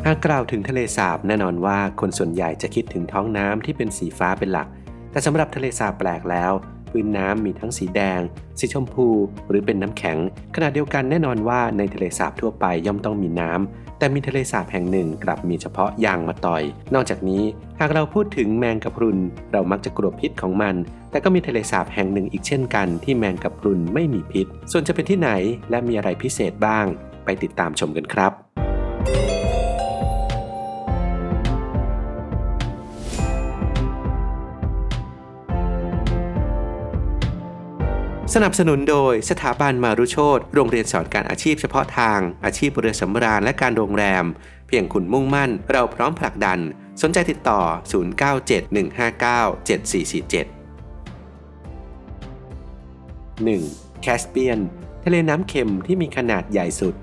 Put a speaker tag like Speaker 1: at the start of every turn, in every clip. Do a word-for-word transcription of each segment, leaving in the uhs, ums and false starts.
Speaker 1: หากกล่าวถึงทะเลสาบแน่นอนว่าคนส่วนใหญ่จะคิดถึงท้องน้ำที่เป็นสีฟ้าเป็นหลักแต่สำหรับทะเลสาบแปลกแล้วพื้นน้ำมีทั้งสีแดงสีชมพูหรือเป็นน้ำแข็งขณะเดียวกันแน่นอนว่าในทะเลสาบทั่วไปย่อมต้องมีน้ำแต่มีทะเลสาบแห่งหนึ่งกลับมีเฉพาะยางมะตอยนอกจากนี้หากเราพูดถึงแมงกะพรุนเรามักจะกลัวพิษของมันแต่ก็มีทะเลสาบแห่งหนึ่งอีกเช่นกันที่แมงกะพรุนไม่มีพิษส่วนจะเป็นที่ไหนและมีอะไรพิเศษบ้างไปติดตามชมกันครับสนับสนุนโดยสถาบันมารุโชติโรงเรียนสอนการอาชีพเฉพาะทางอาชีพเรือสำราญและการโรงแรมเพียงคุณมุ่งมั่นเราพร้อมผลักดันสนใจติดต่อศูนย์ เก้า เจ็ด หนึ่ง ห้า เก้า เจ็ด สี่ สี่ เจ็ด หนึ่ง. แคสเปียนทะเลน้ำเค็มที่มีขนาดใหญ่สุด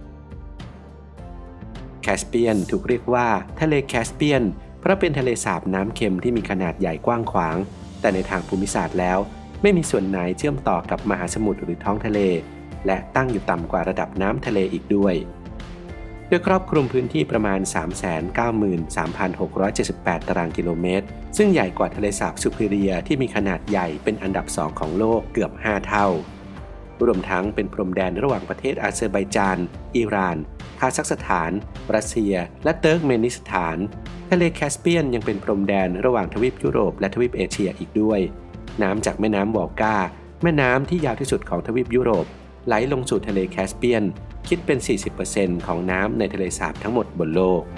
Speaker 1: แคสเปียนถูกเรียกว่าทะเลแคสเปียนเพราะเป็นทะเลสาบน้ำเค็มที่มีขนาดใหญ่กว้างขวางแต่ในทางภูมิศาสตร์แล้วไม่มีส่วนไหนเชื่อมต่อกับมหาสมุทรหรือท้องทะเลและตั้งอยู่ต่ำกว่าระดับน้ำทะเลอีกด้วยโดยครอบคลุมพื้นที่ประมาณ สามแสนเก้าหมื่นสามพันหกร้อยเจ็ดสิบแปด ตารางกิโลเมตรซึ่งใหญ่กว่าทะเลสาบซูเปเรียที่มีขนาดใหญ่เป็นอันดับสองของโลกเกือบห้าเท่ารวมทั้งเป็นพรมแดนระหว่างประเทศอาเซอร์ไบจานอิหร่านคาซัคสถานรัสเซียและเติร์กเมนิสถานทะเลแคสเปียนยังเป็นพรมแดนระหว่างทวีปยุโรปและทวีปเอเชียอีกด้วยน้ำจากแม่น้ำวอลกาแม่น้ำที่ยาวที่สุดของทวีปยุโรปไหลลงสู่ทะเลแคสเปียนคิดเป็น สี่สิบเปอร์เซ็นต์ ของน้ำในทะเลสาบทั้งหมดบนโลก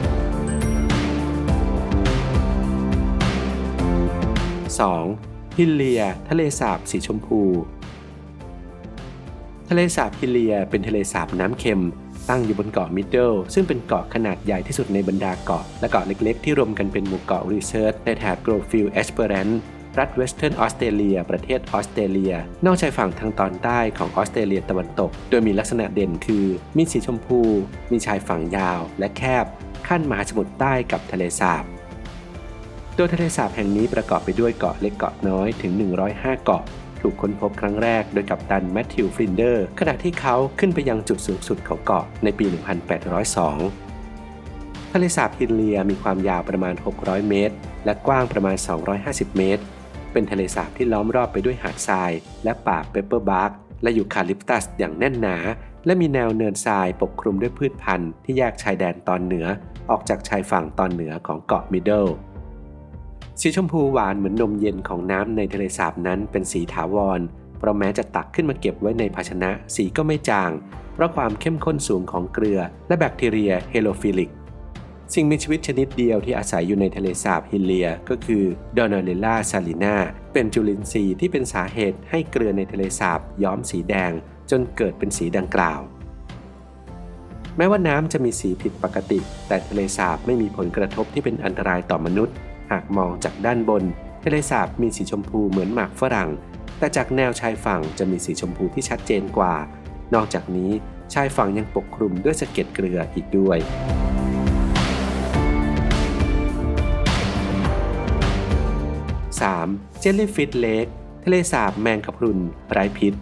Speaker 1: สอง. ฮิลเลียทะเลสาบสีชมพูทะเลสาบฮิลเลียเป็นทะเลสาบน้ำเค็มตั้งอยู่บนเกาะมิดเดิลซึ่งเป็นเกาะขนาดใหญ่ที่สุดในบรรดาเกาะและเกาะเล็กๆที่รวมกันเป็นหมู่เกาะรีเซิร์ชในแถบโกลฟิลด์เอสเปอแรนซ์รัฐเวสเทิร์นออสเตรเลียประเทศออสเตรเลียนอกชายฝั่งทางตอนใต้ของออสเตรเลียตะวันตกโดยมีลักษณะเด่นคือมีสีชมพูมีชายฝั่งยาวและแคบขั้นมหาสมุทรใต้กับทะเลสาบโดยทะเลสาบแห่งนี้ประกอบไปด้วยเกาะเล็กเกาะน้อยถึงหนึ่งร้อยห้าเกาะถูกค้นพบครั้งแรกโดยกัปตันแมทธิวฟลินเดอร์ขณะที่เขาขึ้นไปยังจุดสูงสุดของเกาะในปี หนึ่งพันแปดร้อยสอง ทะเลสาบฮิลเลียมีความยาวประมาณหกร้อยเมตรและกว้างประมาณสองร้อยห้าสิบเมตรเป็นทะเลสาบที่ล้อมรอบไปด้วยหาดทรายและป่าเปเปอร์บาร์กและยูคาลิปตัสอย่างแน่นหนาและมีแนวเนินทรายปกคลุมด้วยพืชพันธุ์ที่แยกชายแดนตอนเหนือออกจากชายฝั่งตอนเหนือของเกาะมิดเดิลสีชมพูหวานเหมือนนมเย็นของน้ำในทะเลสาบนั้นเป็นสีถาวรเพราะแม้จะตักขึ้นมาเก็บไว้ในภาชนะสีก็ไม่จางเพราะความเข้มข้นสูงของเกลือและแบคทีเรียเฮโลฟิลิกสิ่งมีชีวิตชนิดเดียวที่อาศัยอยู่ในทะเลสาบฮิลเลียก็คือดอนาเลล่าซาลินาเป็นจุลินทรีย์ที่เป็นสาเหตุให้เกลือในทะเลสาบย้อมสีแดงจนเกิดเป็นสีดังกล่าวแม้ว่าน้ำจะมีสีผิดปกติแต่ทะเลสาบไม่มีผลกระทบที่เป็นอันตรายต่อมนุษย์หากมองจากด้านบนทะเลสาบมีสีชมพูเหมือนหมากฝรั่งแต่จากแนวชายฝั่งจะมีสีชมพูที่ชัดเจนกว่านอกจากนี้ชายฝั่งยังปกคลุมด้วยสะเก็ดเกลืออีกด้วยสาม. เจลลี่ฟิชเลคทะเลสาบแมงกะพรุนไร้พิษ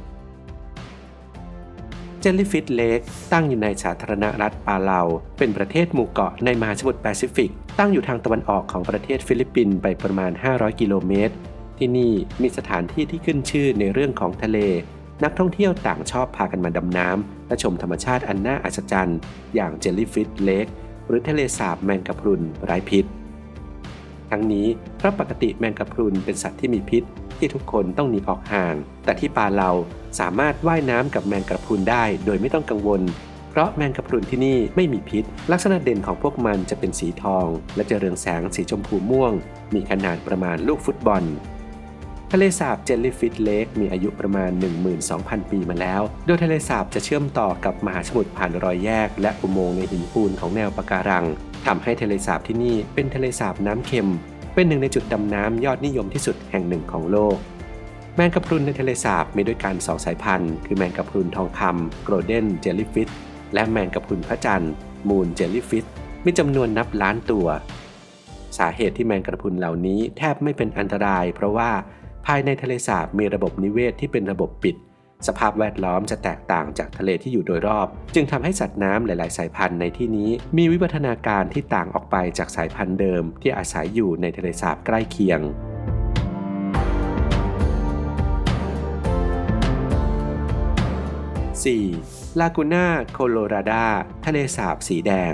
Speaker 1: เจลลี่ฟิชเลคตั้งอยู่ในสาธารณรัฐปาเลาเป็นประเทศหมู่เกาะในมหาสมุทรแปซิฟิกตั้งอยู่ทางตะวันออกของประเทศฟิลิปปินส์ไปประมาณห้าร้อยกิโลเมตรที่นี่มีสถานที่ที่ขึ้นชื่อในเรื่องของทะเลนักท่องเที่ยวต่างชอบพากันมาดำน้ำและชมธรรมชาติอันน่าอัศจรรย์อย่างเจลลี่ฟิชเลคหรือทะเลสาบแมงกะพรุนไร้พิษทั้งนี้เพราะปกติแมงกะพรุนเป็นสัตว์ที่มีพิษที่ทุกคนต้องหนีออกห่างแต่ที่ปาเลาสามารถว่ายน้ำกับแมงกะพรุนได้โดยไม่ต้องกังวลเพราะแมงกะพรุนที่นี่ไม่มีพิษลักษณะเด่นของพวกมันจะเป็นสีทองและจะเรืองแสงสีชมพูม่วงมีขนาดประมาณลูกฟุตบอลทะเลสาบเจลลี่ฟิชเลคมีอายุประมาณ หนึ่งหมื่นสองพัน ปีมาแล้วโดยทะเลสาบจะเชื่อมต่อกับมหาสมุทรผ่านรอยแยกและอุโมงค์ในหินปูนของแนวปะการังทำให้ทะเลสาบที่นี่เป็นทะเลสาบน้ำเค็มเป็นหนึ่งในจุดดำน้ำยอดนิยมที่สุดแห่งหนึ่งของโลกแมงกะพรุนในทะเลสาบมีด้วยกันสองสายพันธุ์คือแมงกะพรุนทองคำโกลเด้นเจลลี่ฟิชและแมงกะพรุนพระจันทร์มูนเจลลี่ฟิชมีจำนวนนับล้านตัวสาเหตุที่แมงกะพรุนเหล่านี้แทบไม่เป็นอันตรายเพราะว่าภายในทะเลสาบมีระบบนิเวศที่เป็นระบบปิดสภาพแวดล้อมจะแตกต่างจากทะเลที่อยู่โดยรอบจึงทำให้สัตว์น้ำหลายๆสายพันธุ์ในที่นี้มีวิวัฒนาการที่ต่างออกไปจากสายพันธุ์เดิมที่อาศัยอยู่ในทะเลสาบใกล้เคียงสี่. ลากูน่าโคโลราดาทะเลสาบสีแดง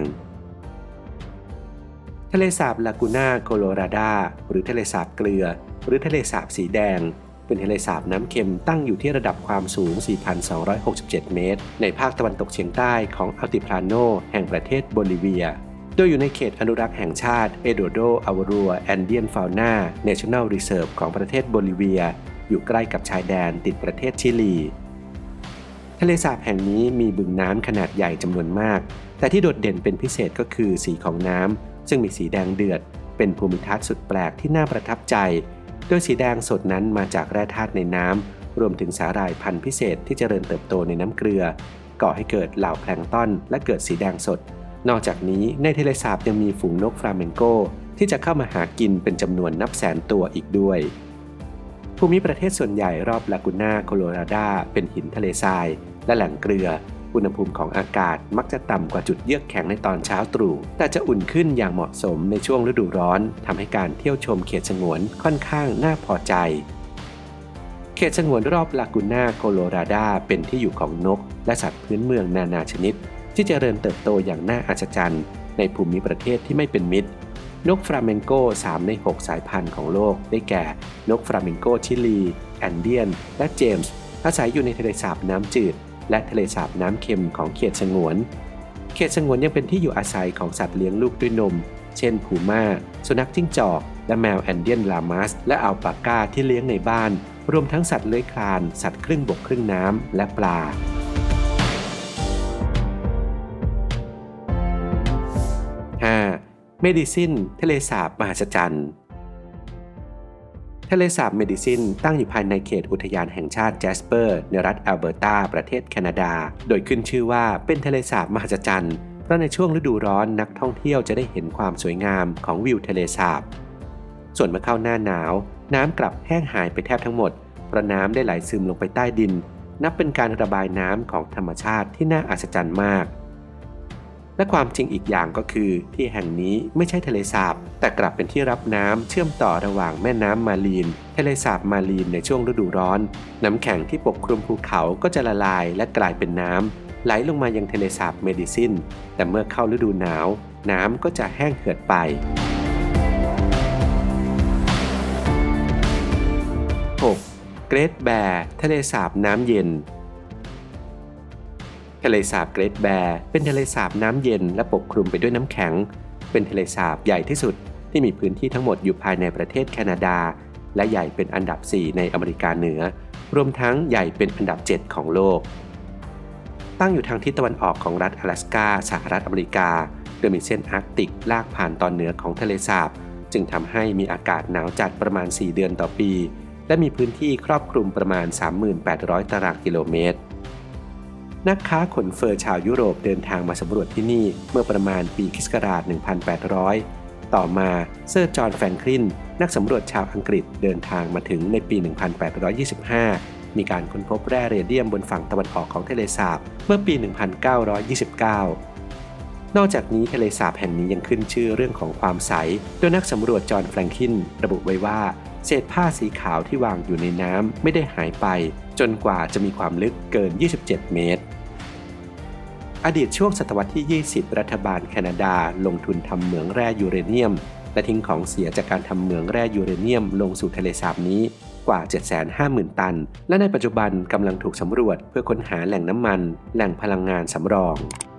Speaker 1: ทะเลสาบลากูน่าโคโลราดาหรือทะเลสาบเกลือหรือทะเลสาบสีแดงเป็นทะเลสาบน้ำเค็มตั้งอยู่ที่ระดับความสูง สี่พันสองร้อยหกสิบเจ็ด เมตรในภาคตะวันตกเฉียงใต้ของอัลติพลาโนแห่งประเทศโบลิเวียโดยอยู่ในเขตอนุรักษ์แห่งชาติเอโดโดอาวารัวแอนเดียนฟาวนาเนชั่นแนลรีเซิร์ฟของประเทศโบลิเวียอยู่ใกล้กับชายแดนติดประเทศชิลีทะเลสาบแห่งนี้มีบึงน้ำขนาดใหญ่จำนวนมากแต่ที่โดดเด่นเป็นพิเศษก็คือสีของน้ำซึ่งมีสีแดงเดือดเป็นภูมิทัศน์สุดแปลกที่น่าประทับใจโดยสีแดงสดนั้นมาจากแร่ธาตุในน้ำรวมถึงสาหร่ายพันธุ์พิเศษที่เจริญเติบโตในน้ำเกลือก่อให้เกิดเหล่าแพลงก์ตอนและเกิดสีแดงสดนอกจากนี้ในทะเลสาบยังมีฝูงนกฟลาเมงโกที่จะเข้ามาหากินเป็นจำนวนนับแสนตัวอีกด้วยภูมิประเทศส่วนใหญ่รอบลากูน่าโคโลราดาเป็นหินทะเลทรายและแหล่งเกลืออุณหภูมิของอากาศมักจะต่ำกว่าจุดเยือกแข็งในตอนเช้าตรู่แต่จะอุ่นขึ้นอย่างเหมาะสมในช่วงฤดูร้อนทำให้การเที่ยวชมเขตสงวนค่อนข้างน่าพอใจเขตสงวนรอบลากูน่าโคโลราดาเป็นที่อยู่ของนกและสัตว์พื้นเมืองนานาชนิดที่เจริญเติบโตอย่างน่าอัศจรรย์ในภูมิประเทศที่ไม่เป็นมิตรนกฟลาเมงโกสามในหกสายพันธุ์ของโลกได้แก่นกฟลาเมงโกชิลีแอนเดียนและเจมส์อาศัยอยู่ในทะเลสาบน้ำจืดและทะเลสาบน้ำเค็มของเขตสงวนเขตสงวนยังเป็นที่อยู่อาศัยของสัตว์เลี้ยงลูกด้วยนมเช่นพูม่าสุนัขจิ้งจอกและแมวแอนเดียนลามัสและอัลปาก้าที่เลี้ยงในบ้านรวมทั้งสัตว์เลื้อยคลานสัตว์ครึ่งบกครึ่งน้ำและปลา ห้า. เมดิซินทะเลสาบมหัศจรรย์ทะเลสาบเมดิซินตั้งอยู่ภายในเขตอุทยานแห่งชาติแจสเปอร์ในรัฐแอลเบอร์ตาประเทศแคนาดาโดยขึ้นชื่อว่าเป็นทะเลสาบมหัศจรรย์เพราะในช่วงฤดูร้อนนักท่องเที่ยวจะได้เห็นความสวยงามของวิวทะเลสาบส่วนเมื่อเข้าหน้าหนาวน้ำกลับแห้งหายไปแทบทั้งหมดเพราะน้ำได้ไหลซึมลงไปใต้ดินนับเป็นการระบายน้ำของธรรมชาติที่น่าอัศจรรย์มากและความจริงอีกอย่างก็คือที่แห่งนี้ไม่ใช่ทะเลสาบแต่กลับเป็นที่รับน้ำเชื่อมต่อระหว่างแม่น้ำมาลีนทะเลสาบมาลีนในช่วงฤดูร้อนน้ำแข็งที่ปกคลุมภูเขาก็จะละลายและกลายเป็นน้ำไหลลงมายังทะเลสาบเมดิซินแต่เมื่อเข้าฤดูหนาวน้ำก็จะแห้งเหือดไป หก. เกรทแบร์ทะเลสาบน้ำเย็นทะเลสาบเกรทแบร์เป็นทะเลสาบน้ำเย็นและปกคลุมไปด้วยน้ำแข็งเป็นทะเลสาบใหญ่ที่สุดที่มีพื้นที่ทั้งหมดอยู่ภายในประเทศแคนาดาและใหญ่เป็นอันดับสี่ในอเมริกาเหนือรวมทั้งใหญ่เป็นอันดับเจ็ดของโลกตั้งอยู่ทางทิศตะวันออกของรัฐ阿拉斯กาสหรัฐอเมริกาโดยมีเส้นอาร์กติกลากผ่านตอนเหนือของทะเลสาบจึงทำให้มีอากาศหนาวจัดประมาณสี่เดือนต่อปีและมีพื้นที่ครอบคลุมประมาณ สามหมื่นแปดร้อย ตารางกิโลเมตรนักค้าขนเฟอร์ชาวยุโรปเดินทางมาสำรวจที่นี่เมื่อประมาณปีค.ศ. หนึ่งพันแปดร้อย ต่อมาเซอร์จอห์นแฟรงคลินนักสำรวจชาวอังกฤษเดินทางมาถึงในปี หนึ่งพันแปดร้อยยี่สิบห้า มีการค้นพบแร่เรเดียมบนฝั่งตะวันออกของทะเลสาบเมื่อปี หนึ่งพันเก้าร้อยยี่สิบเก้า นอกจากนี้ทะเลสาบแห่งนี้ยังขึ้นชื่อเรื่องของความใสโดยนักสำรวจจอห์นแฟรงคลินระบุไว้ว่าเศษผ้าสีขาวที่วางอยู่ในน้ำไม่ได้หายไปจนกว่าจะมีความลึกเกินยี่สิบเจ็ดเมตรอดีตช่วงศตวรรษที่ยี่สิบรัฐบาลแคนาดาลงทุนทำเหมืองแร่ยูเรเนียมและทิ้งของเสียจากการทำเหมืองแร่ยูเรเนียมลงสู่ทะเลสาบนี้กว่า เจ็ดแสนห้าหมื่น ตันและในปัจจุบันกำลังถูกสำรวจเพื่อค้นหาแหล่งน้ำมันแหล่งพลังงานสำรอง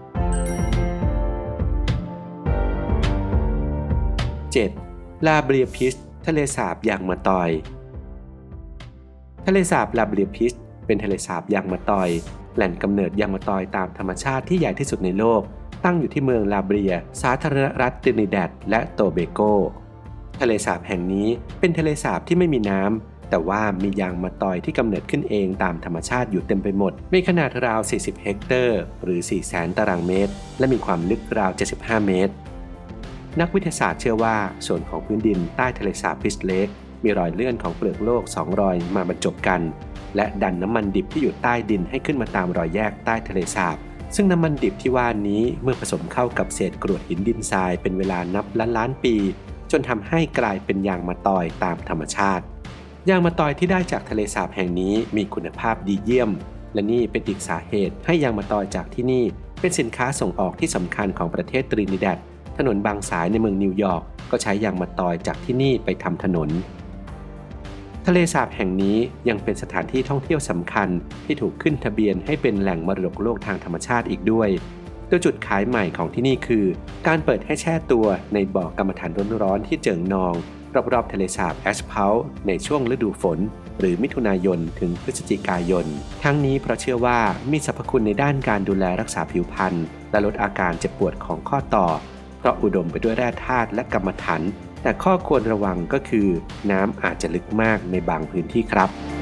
Speaker 1: เจ็ด. ลาเบรียพิชทะเลสาบยางมะตอยทะเลสาบลาเบรียพิชเป็นทะเลสาบยางมะตอยแหล่งกำเนิดยางมะตอยตามธรรมชาติที่ใหญ่ที่สุดในโลกตั้งอยู่ที่เมืองลาเบรียสาธารณรัฐตรินิแดดและโตเบโกทะเลสาบแห่งนี้เป็นทะเลสาบที่ไม่มีน้ำแต่ว่ามียางมะตอยที่กำเนิดขึ้นเองตามธรรมชาติอยู่เต็มไปหมดมีขนาดราวสี่สิบเฮกเตอร์หรือ สี่แสน ตารางเมตรและมีความลึกราวเจ็ดสิบห้าเมตรนักวิทยาศาสตร์เชื่อว่าส่วนของพื้นดินใต้ทะเลสาบพิชเลกมีรอยเลื่อนของเปลือกโลกสองรอยมาบรรจบกันและดันน้ำมันดิบที่อยู่ใต้ดินให้ขึ้นมาตามรอยแยกใต้ทะเลสาบซึ่งน้ำมันดิบที่ว่านี้เมื่อผสมเข้ากับเศษกรวดหินดินทรายเป็นเวลานับล้านล้านปีจนทำให้กลายเป็นยางมะตอยตามธรรมชาติยางมะตอยที่ได้จากทะเลสาบแห่งนี้มีคุณภาพดีเยี่ยมและนี่เป็นอีกสาเหตุให้ยางมะตอยจากที่นี่เป็นสินค้าส่งออกที่สำคัญของประเทศตรินิแดดถนนบางสายในเมืองนิวยอร์กก็ใช้ยางมะตอยจากที่นี่ไปทำถนนทะเลสาบแห่งนี้ยังเป็นสถานที่ท่องเที่ยวสำคัญที่ถูกขึ้นทะเบียนให้เป็นแหล่งมรดกโลกทางธรรมชาติอีกด้วยโดยจุดขายใหม่ของที่นี่คือการเปิดให้แช่ตัวในบ่อกรรมฐานร้อนๆที่เจิ่งนองรอบๆทะเลสาบแอชพาวต์ในช่วงฤดูฝนหรือมิถุนายนถึงพฤศจิกายนทั้งนี้เพราะเชื่อว่ามีสรรพคุณในด้านการดูแลรักษาผิวพรรณและลดอาการเจ็บปวดของข้อต่อเพราะอุดมไปด้วยแร่ธาตุและกรรมฐานแต่ข้อควรระวังก็คือน้ำอาจจะลึกมากในบางพื้นที่ครับ